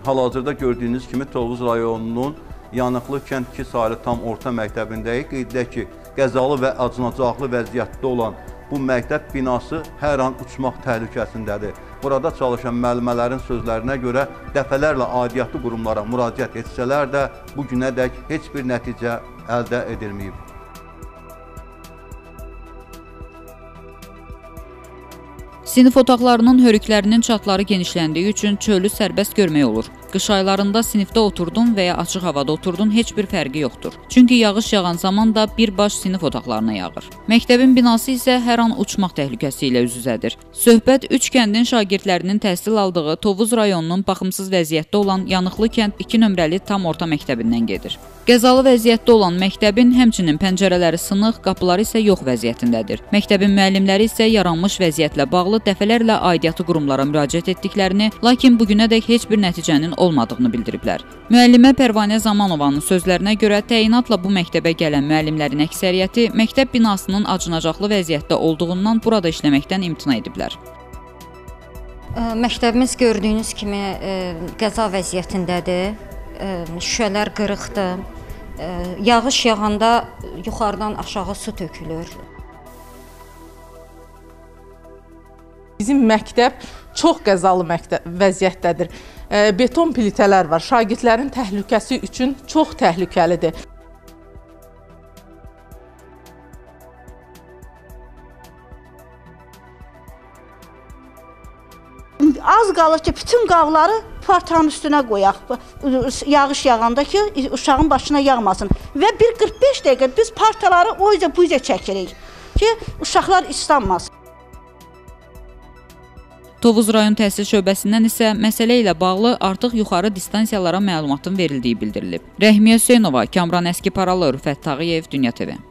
Hal-hazırda gördüyünüz kimi Tovuz rayonunun Yanıqlı kənd 2 saylı tam orta məktəbindəyik. Qeyd edək ki, qəzalı və acınacaqlı vəziyyətdə olan bu məktəb binası hər an uçmaq təhlükəsindədir. Burada çalışan müəllimələrin sözlərinə görə dəfələrlə aidiyyatlı qurumlara müraciət etsələr də bu günədək heç bir nəticə əldə edilməyib. Sinif otaqlarının hörüklərinin çatları genişləndiyi üçün çölü sərbəst görmək olur. Qış aylarında sinifdə oturdun və ya açıq havada oturdun heç bir fərqi yoxdur. Çünki yağış yağan zaman da birbaş sinif otaqlarına yağır. Məktəbin binası isə hər an uçmaq təhlükəsi ilə üz-üzədir. Söhbət 3 kəndin şagirdlərinin təhsil aldığı Tovuz rayonunun baxımsız vəziyyətdə olan Yanıqlı kənd 2 nömrəli tam orta məktəbindən gedir. Qəzalı vəziyyətdə olan məktəbin həmçinin pəncərələri sınıq, qapıları isə yox vəziyyətindədir. Məktəbin müəllimləri isə yaranmış vəziyyətlə bağlı dəfələrlə aidiyyatı qurumlara müraciət etdiklərini, lakin bugünədək heç bir nəticənin olmadığını bildiriblər. Müəllimə Pərvanə Zamanovanın sözlərinə görə təyinatla bu məktəbə gələn müəllimlərin əksəriyyəti məktəb binasının acınacaqlı vəziyyətdə olduğundan burada işləməkdən imtina ediblər. Məktəbimiz gördüyünüz kimi qəza vəziyyətindədir. Şüşələr qırıqdır. Yağış yağanda yuxarıdan aşağı su tökülür. Bizim məktəb çox qəzalı vəziyyətdədir. Beton plitələr var. Şagirdlərin təhlükəsi üçün çox təhlükəlidir. Az qalır ki, bütün qavları partanın üstünə qoyaq, yağış yağanda ki, uşağın başına yağmasın. Və 1:45 dəqiqə biz partaları o yüzden bu yüzden çəkirik ki, uşaqlar islanmasın. Tovuz rayon təhsil şöbəsindən isə məsələ ilə bağlı artıq yuxarı distansiyalara məlumatın verildiyi bildirilib. Rəhmiyə Hüseynova, Kamran Əskiparalı, Rüfət Tağıyev, Dünya TV.